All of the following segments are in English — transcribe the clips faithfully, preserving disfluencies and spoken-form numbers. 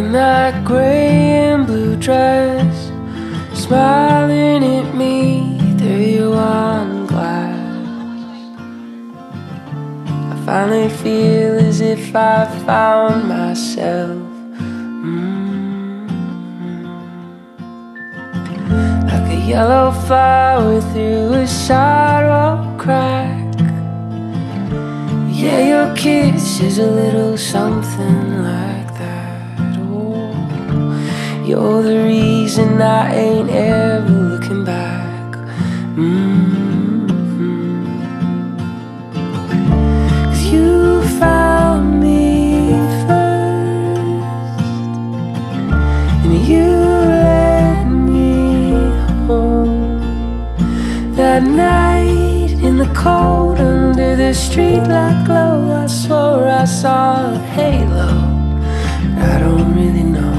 in that gray and blue dress, smiling at me through your wine glass. I finally feel as if I found myself, mm-hmm. like a yellow flower through a sidewalk crack. Yeah, your kiss is a little something like that. Oh, you're the reason I ain't ever looking back. Mm-hmm. 'Cause you found me first, and you led me home that night in the cold under the streetlight glow. I swore I saw a halo, but I don't really know.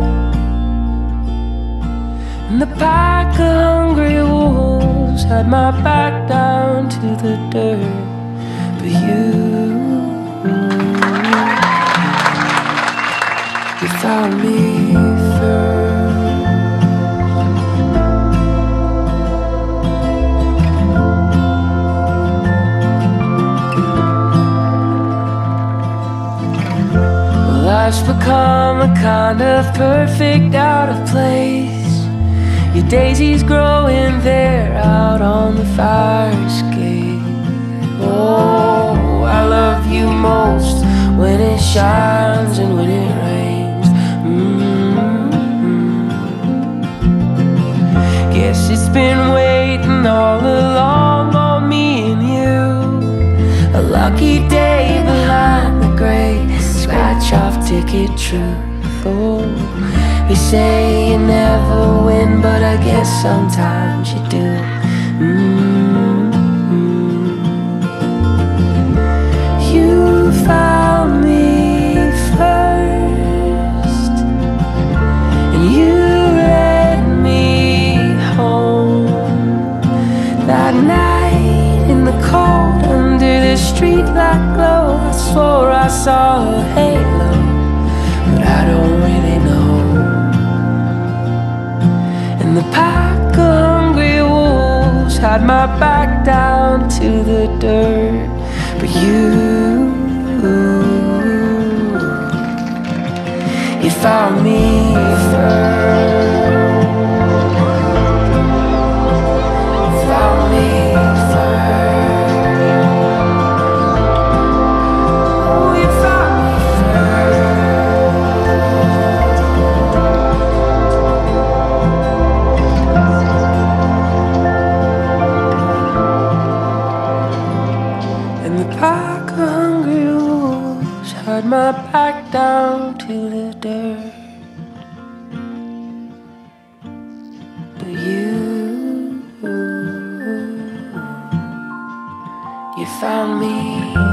And the pack of hungry wolves had my back down to the dirt, but you, you found me first. Life's become a kind of perfect out of place. Your daisies growing there out on the fire escape. Oh, I love you most when it shines and when it rains. Mm-hmm. Guess it's been waiting all along on me and you. A lucky day behind the gray scratch-off ticket truth. Oh, they say you never win, but I guess sometimes you do. Mm-hmm. You found me first, and you led me home that night in the cold under the streetlight glow. I swore I saw a halo, but I don't really know. And the pack of hungry wolves had my back down to the dirt, but you, you found me first. You found me first. Pack of hungry wolves had my back down to the dirt, but you, you found me.